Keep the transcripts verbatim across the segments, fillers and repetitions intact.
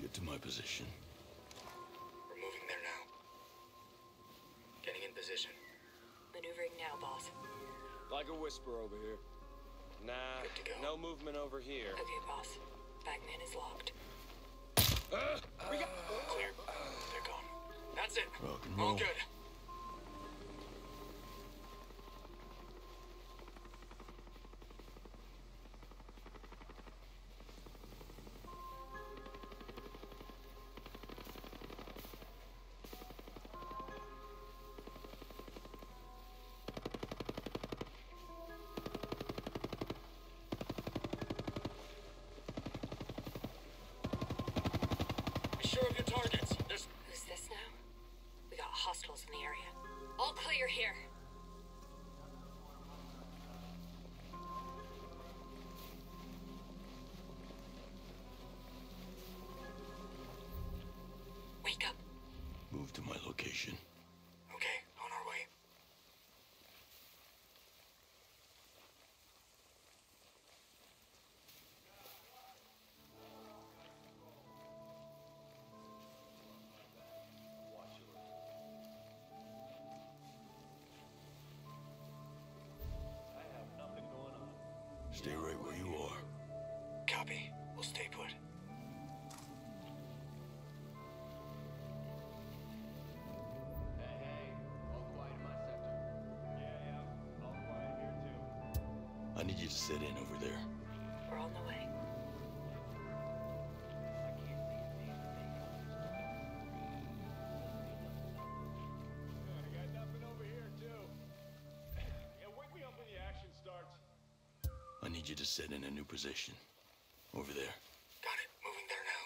Get to my position. We're moving there now. Getting in position. Maneuvering now, boss. Like a whisper over here. Nah, Good to go. no movement over here. Okay, boss. Bagman is locked. Uh, we got... Clear. They're gone. That's it. Rock and All roll. good. Be sure of your targets. There's... Who's this now? We got hostiles in the area. All clear here. Wake up. Move to my location. Okay, on our way. Stay right where you are. Copy. We'll stay put. Hey, hey, all quiet in my sector. Yeah, yeah, all quiet here too. I need you to sit in over there. We're on the way. Yeah, I got nothing over here too. Yeah, wake me up when the action starts. I need you to sit in a new position. Over there. Got it. Moving there now.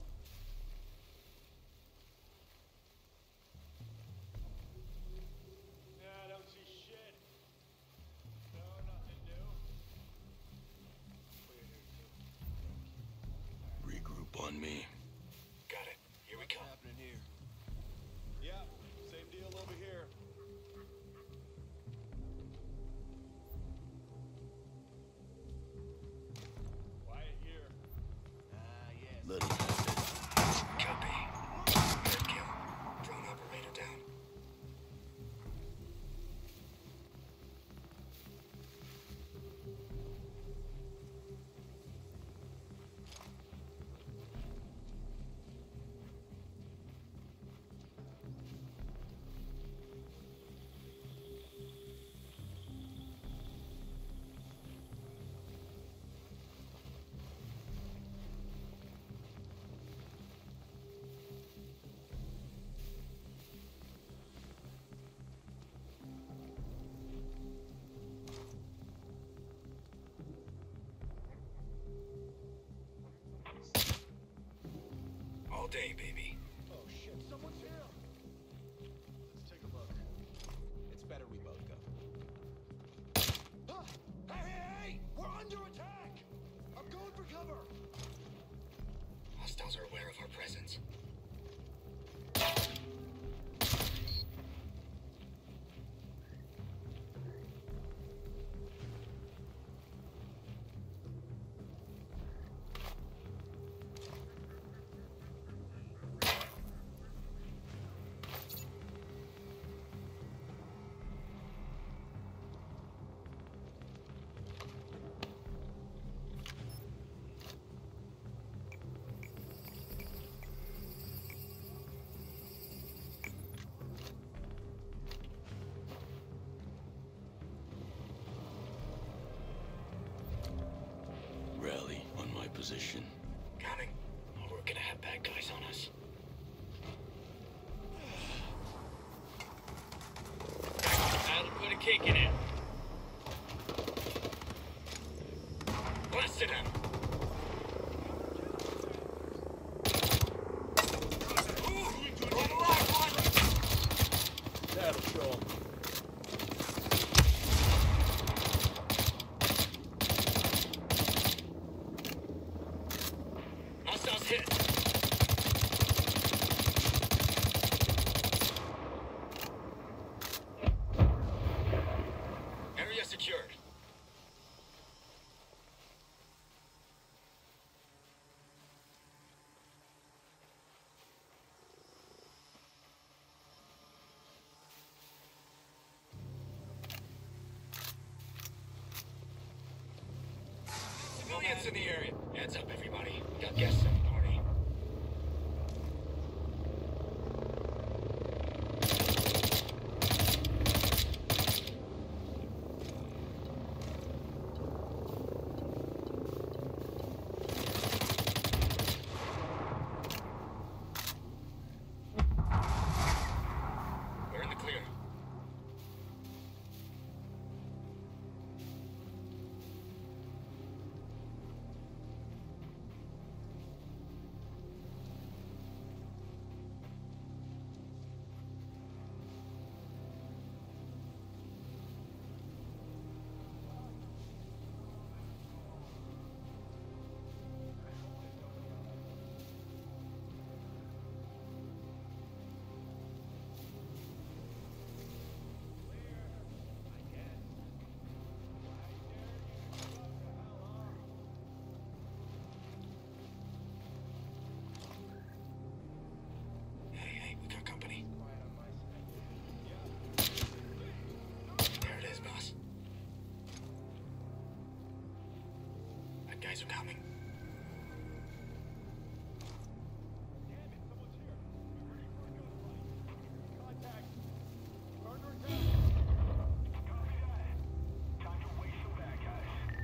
Yeah, I don't see shit. No, nothing new. Clear here too. Regroup on me. Got it. Here we come. Happening here? Yeah, same deal over here. Quiet here. Ah, yes. Let it happen. Copy. Good kill. Drone operator down. All day, baby. Oh shit, someone's here. Let's take a look. It's better we both go. Ah! Hey, hey, hey! We're under attack! I'm going for cover! Hostiles are aware of our presence. guys are coming. Damn it, someone's here. We're ready for a gunfight. Contact. Burger down. Copy that. Time to waste some bad guys.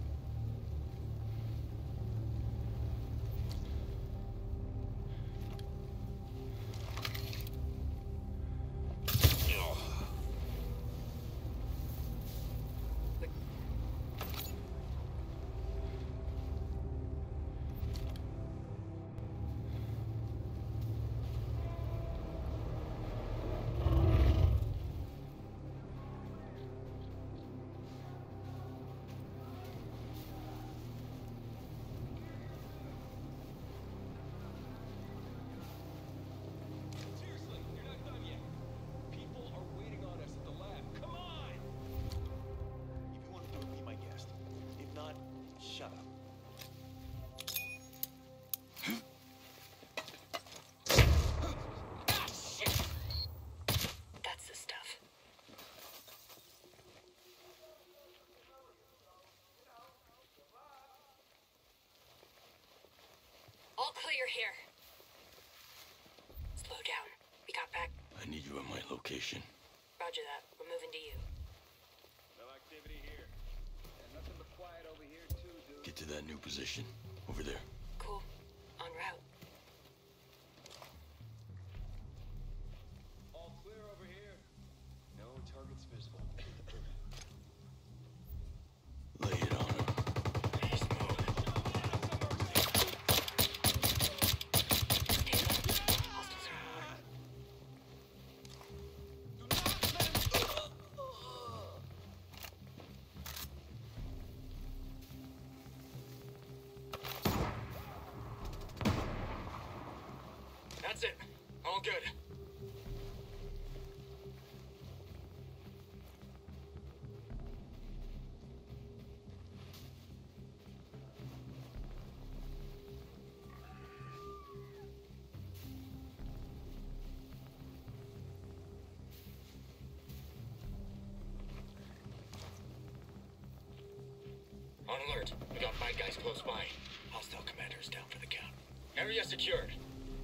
Seriously, you're not done yet. People are waiting on us at the lab. Come on! If you want to do it, be my guest. If not, shut up. That's the stuff. All clear here. Slow down. We got back. I need you at my location. Roger that. We're moving to you. No activity here. And nothing but quiet over here, too, dude. Get to that new position. Over there. Cool. En route. All clear over here. No targets visible. Lay it on him. Beast mode. Stay low. Hostiles are on alert. Do not let him... That's it. All good. On alert. We got bad guys close by. Hostile commanders down for the count. Area secured.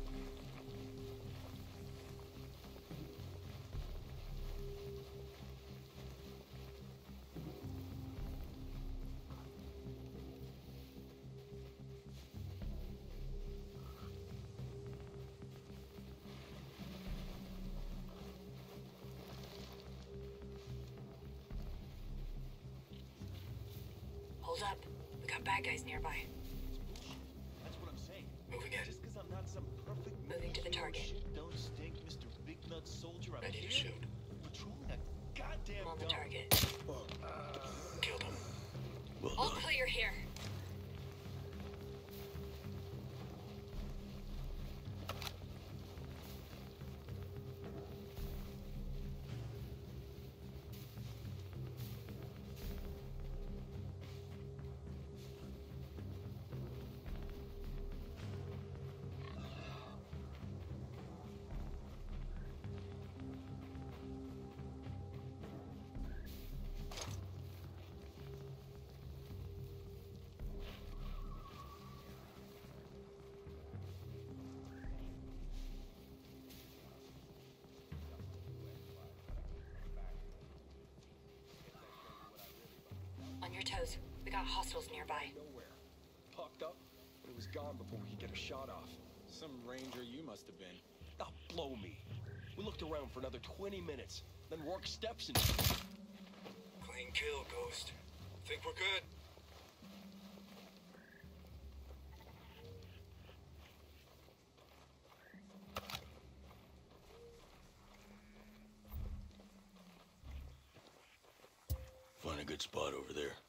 Hold up. We got bad guys nearby. That's what I'm saying. Moving in. Just because I'm not some perfect Moving to the target. shit don't stink, Mister Big Nut Soldier. I'm Ready to here shoot. patrolling a goddamn I'm on the dog. target. Killed him. Well All done. clear here. On your toes. We got hostiles nearby. Nowhere. Popped up, but it was gone before we could get a shot off. Some ranger you must have been. Ah, blow me. We looked around for another twenty minutes. Then Rourke steps and... Clean kill, Ghost. Think we're good? Find a good spot over there.